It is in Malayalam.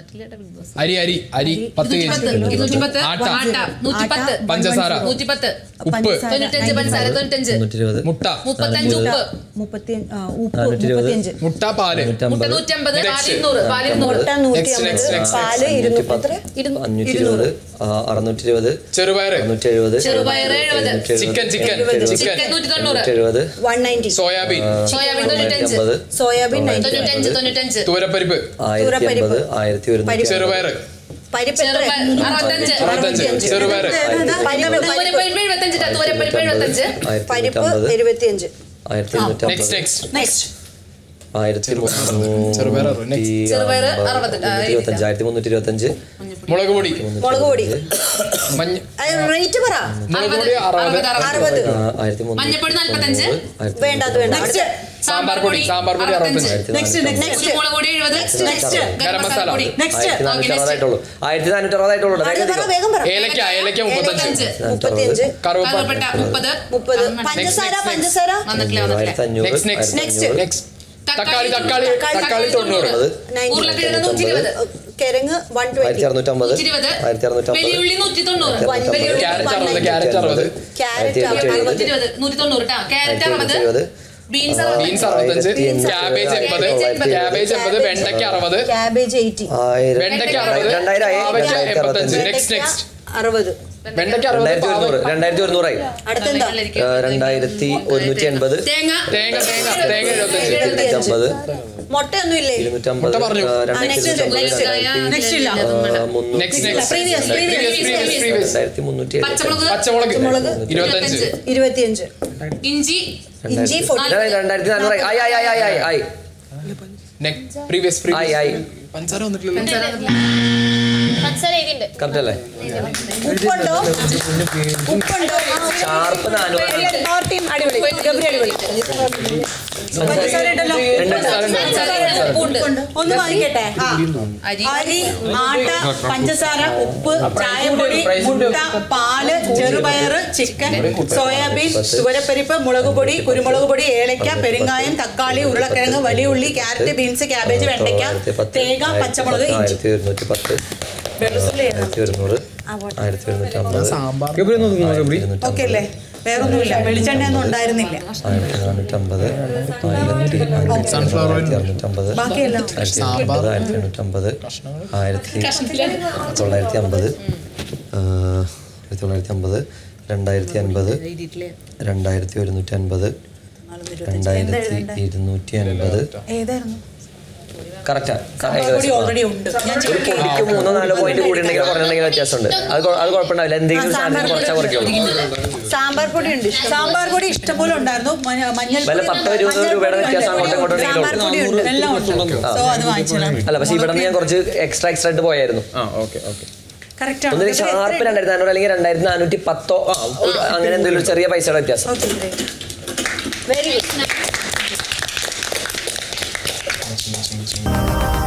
അരി അരി അരി 10 kg. ആട്ട പഞ്ചസാര 110 ഉപ്പ് 95 പഞ്ചസാര 95 മുട്ട 35 ഉപ്പ് 35 മുട്ട പാല് 150 പാല് 200 പാല് 200 620 ചെറുപയർ 670 ചിക്കൻ 190 190 സോയാബീൻ 95 തൂരപ്പരിപ്പ് 1100 ചെറുപയർ പരിപ്പ് ചെറുപയർ പരിപ്പ് 75 നെക്സ്റ്റ് മുളക് പൊടി റേറ്റ് പറ മഞ്ഞപ്പൊടി 45 വേണ്ടത് വേണ്ട സാമ്പാർ പൊടി 65 മുളക് പൊടി 70 ഗരം മസാല 1460 വേഗം പറ ഏലക്ക 35 കറുവപ്പട്ട 30 പഞ്ചസാര നെക്സ്റ്റ് തക്കാളി 90 ഉരുളക്കിഴങ്ങ് 120 കിഴങ്ങ് 120 വെള്ളിയുള്ളി 190 carrot 60 carrot 190 carrot 60 beans 65 cabbage 80 വെണ്ടയ്ക്ക 60 ക്യാബേജ് 80 വെണ്ടയ്ക്ക 60 75 നെക്സ്റ്റ് 60 വെണ്ടയ്ക്ക 2100 അടുത്തെന്താ 2180 തേങ്ങ 75 മുട്ടയൊന്നും ഇല്ലേ 250 പറഞ്ഞു പച്ചമുളക് 25 ഇഞ്ചി 2400 ആയി പ്രീവിയസ് പഞ്ചസാര കറക്റ്റ് അല്ലേ ഉപ്പുണ്ടോ ഷാർപ്പ് 400 ഒന്ന് വാങ്ങിക്കട്ടെ അരി ആട്ട പഞ്ചസാര ഉപ്പ് ചായപ്പൊടി മുട്ട പാല് ചെറുപയർ ചിക്കൻ സോയാബീൻ തുവരപ്പരിപ്പ് മുളക് പൊടി കുരുമുളക് പൊടി ഏലക്ക പെരിങ്ങായം തക്കാളി ഉരുളക്കിഴങ്ങ് വലിയ ഉള്ളി ക്യാരറ്റ് ബീൻസ് ക്യാബേജ് വെണ്ടയ്ക്ക തേങ്ങ പച്ചമുളക് 1150 ഓക്കെ അല്ലേ വേറൊന്നുമില്ല വെളിച്ചെണ്ണയൊന്നും ഉണ്ടായിരുന്നില്ല ബാക്കിയെല്ലാം 1950 1950 2050 2150 2250 ഏതായിരുന്നു ഓൾറെഡി ഉണ്ട് പൊടിക്ക് 3-4 പോയിന്റ് കൂടി ഉണ്ടെങ്കിൽ പറഞ്ഞിട്ടുണ്ടെങ്കിൽ വ്യത്യാസമുണ്ട് അത് കുഴപ്പമുണ്ടാവില്ല എന്തെങ്കിലും സാധനം കുറച്ചാൽ കുറയ്ക്കുള്ളൂ സാമ്പാർ പൊടി ഉണ്ട് സാമ്പാർ പൊടി ഇഷ്ടംപോലെ ഉണ്ടായിരുന്നു മഞ്ഞൾ 10-20 രൂപയുടെ വ്യത്യാസം അല്ല പക്ഷെ ഇവിടെ ഞാൻ കുറച്ച് എക്സ്ട്രാ ഇട്ട് പോയായിരുന്നു ഒന്നിന് ഷാർപ്പ് 2400 അല്ലെങ്കിൽ 2410 അങ്ങനെ എന്തെങ്കിലും ചെറിയ പൈസയുടെ വ്യത്യാസം വെരി ഗുഡ്